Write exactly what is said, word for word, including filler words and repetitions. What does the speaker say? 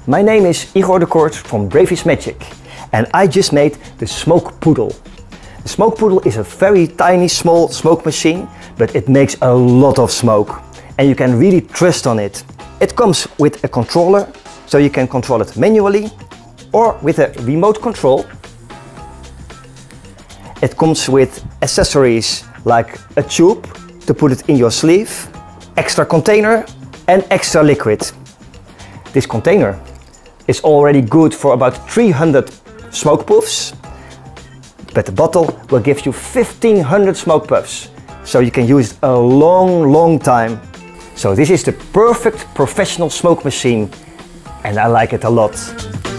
My name is Igor de Kort from Bravies Magic and I just made the Smoke Poodle. The Smoke Poodle is a very tiny small smoke machine, but it makes a lot of smoke and you can really trust on it. It comes with a controller, so you can control it manually or with a remote control. It comes with accessories like a tube to put it in your sleeve, extra container and extra liquid. This container is already good for about three hundred smoke puffs, but the bottle will give you fifteen hundred smoke puffs, so you can use it a long, long time. So this is the perfect professional smoke machine and I like it a lot.